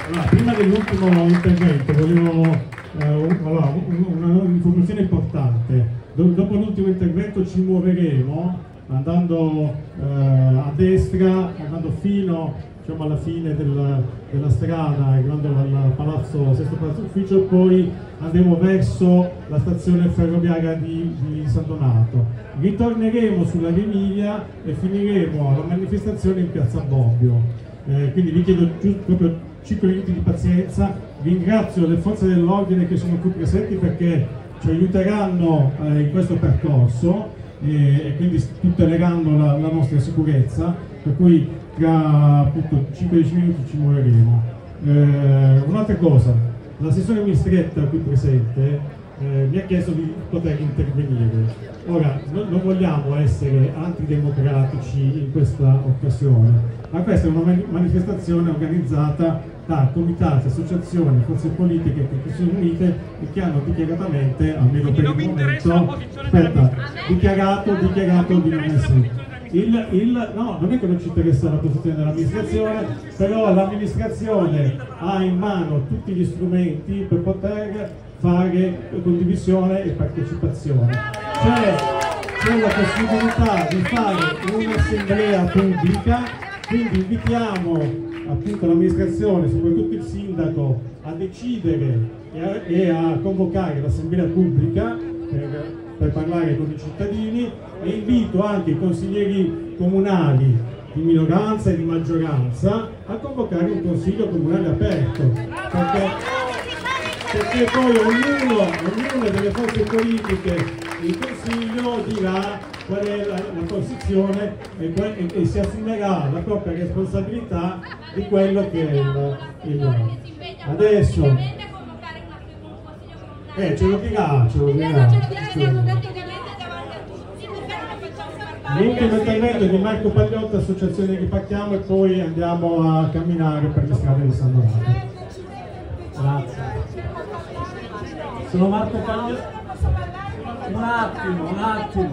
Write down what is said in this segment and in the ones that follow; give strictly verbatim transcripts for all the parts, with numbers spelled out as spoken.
Allora, prima dell'ultimo intervento volevo eh, allora, un'informazione importante. Do dopo l'ultimo intervento ci muoveremo andando eh, a destra, andando fino, diciamo, alla fine del, della strada, arrivando al palazzo, sesto palazzo ufficio, poi andremo verso la stazione ferroviaria di, di San Donato. Ritorneremo sulla Via Emilia e finiremo la manifestazione in piazza Bobbio. Eh, quindi vi chiedo giusto proprio cinque minuti di pazienza. Ringrazio le forze dell'ordine che sono qui presenti perché ci aiuteranno eh, in questo percorso e, e quindi tuteleranno la, la nostra sicurezza, per cui tra appunto cinque dieci minuti ci muoveremo. Eh, un'altra cosa, l'assessore Mistretta qui presente eh, mi ha chiesto di poter intervenire. Ora, no, non vogliamo essere antidemocratici in questa occasione, ma questa è una manifestazione organizzata da comitati, associazioni, forze politiche che si sono unite e che hanno dichiaratamente, almeno per il momento, aspetta, dichiarato, dichiarato di non essere. Il, il, no, non è che non ci interessa la posizione dell'amministrazione, però l'amministrazione ha in mano tutti gli strumenti per poter fare condivisione e partecipazione. C'è la possibilità di fare un'assemblea pubblica, quindi invitiamo appunto l'amministrazione, soprattutto il sindaco, a decidere e a, e a convocare l'assemblea pubblica per, per parlare con i cittadini, e invito anche i consiglieri comunali di minoranza e di maggioranza a convocare un consiglio comunale aperto, perché, perché poi ognuno, ognuna delle forze politiche il Consiglio dirà qual è la, la posizione e, e, e si assumerà la propria responsabilità di quello che è il, il adesso eh ce lo dirà, ce lo dirà. L'ultimo intervento di Marco Pagliotto, associazione Ripacchiamo, e poi andiamo a camminare per le strade di San Donato. Grazie. Sono Marco Pagliotto. Un attimo, un attimo.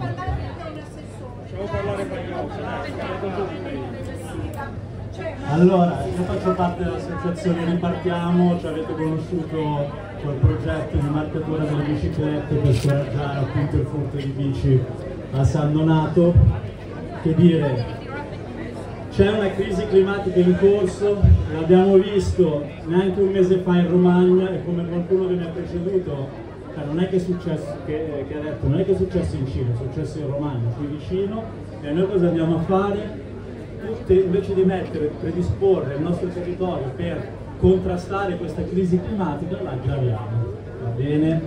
Allora, io faccio parte dell'associazione Ripartiamo, ci avete conosciuto col progetto di marcatura delle biciclette per scoraggiare appunto il furto di bici a San Donato. Che dire, c'è una crisi climatica in corso, l'abbiamo visto neanche un mese fa in Romagna, e come qualcuno che mi ha preceduto, non è che è successo, che, che ha detto, non è che è successo in Cina, è successo in Romagna, qui vicino, e noi cosa andiamo a fare? Tutte, invece di mettere, predisporre il nostro territorio per contrastare questa crisi climatica, la aggraviamo, va bene?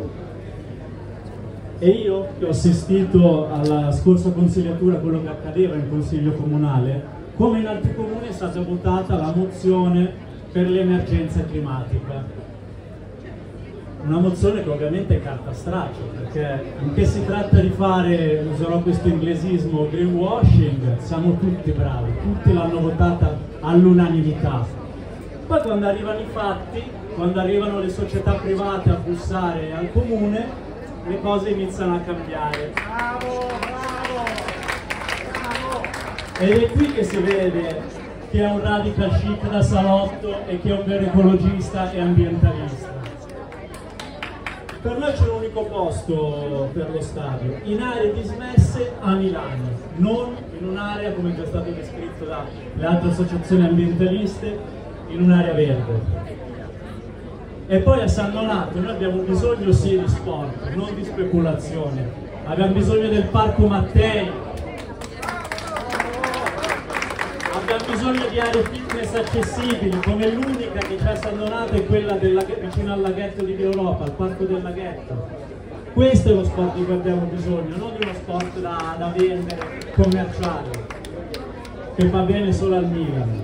E io che ho assistito alla scorsa consigliatura a quello che accadeva in consiglio comunale, come in altri comuni è stata votata la mozione per l'emergenza climatica. Una mozione che ovviamente è carta straccia, perché anche si tratta di fare, userò questo inglesismo, greenwashing, siamo tutti bravi, tutti l'hanno votata all'unanimità. Poi quando arrivano i fatti, quando arrivano le società private a bussare al comune, le cose iniziano a cambiare. Bravo, bravo, bravo. Ed è qui che si vede chi è un radical chic da salotto e chi è un vero ecologista e ambientalista. Per noi c'è un unico posto per lo stadio, in aree dismesse a Milano, non in un'area, come è già stato descritto dalle altre associazioni ambientaliste, in un'area verde. E poi a San Donato noi abbiamo bisogno sì di sport, non di speculazione, abbiamo bisogno del Parco Mattei, abbiamo bisogno di aree fitness accessibili, come l'unica che c'è a San Donato è quella della, vicino al laghetto di Via Europa, al parco del laghetto. Questo è lo sport di cui abbiamo bisogno, non di uno sport da, da vendere, commerciale, che fa bene solo al Milan.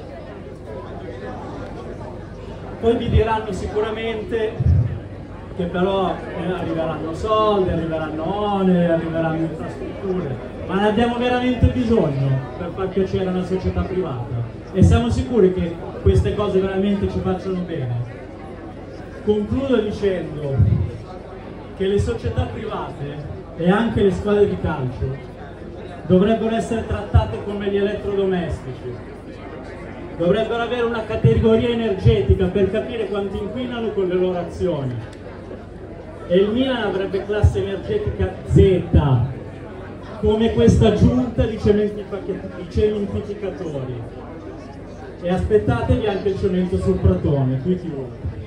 Poi vi diranno sicuramente che però eh, arriveranno soldi, arriveranno oneri, arriveranno infrastrutture, ma ne abbiamo veramente bisogno per far piacere a una società privata? E siamo sicuri che queste cose veramente ci facciano bene? Concludo dicendo che le società private e anche le squadre di calcio dovrebbero essere trattate come gli elettrodomestici. Dovrebbero avere una categoria energetica per capire quanto inquinano con le loro azioni. E il Milan avrebbe classe energetica Z, come questa giunta di cementificatori. E aspettatevi anche il cemento sul pratone, qui chiudo.